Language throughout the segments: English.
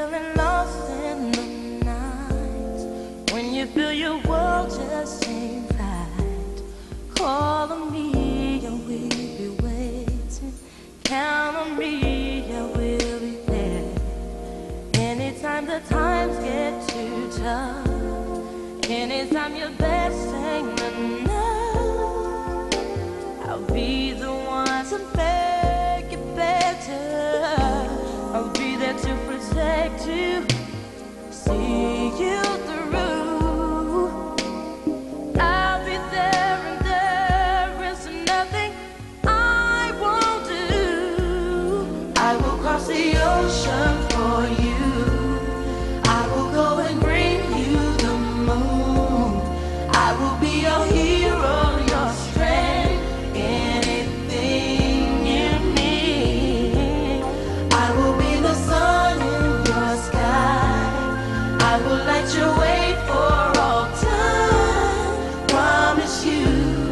feeling lost in the night, when you feel your world just ain't right, call on me and we'll be waiting. Count on me, I will be there. Anytime the times get too tough, anytime your best ain't enough, I'll be the one to make it better. I'll be there to protect you, see you through. I'll be there and there is nothing I won't do. I will cross the ocean for you. I will go and bring you the moon. I will be your hero, your strength, anything you need. I will be the sun in your sky. I will light your way for all time. Promise you,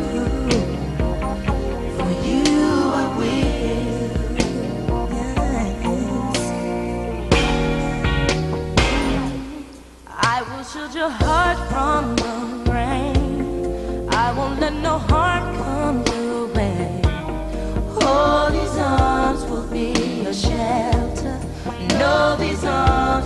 for you I will. Yes. I will shield your heart from the rain. I won't let no harm come your way. Oh, these arms will be your shelter. No, these arms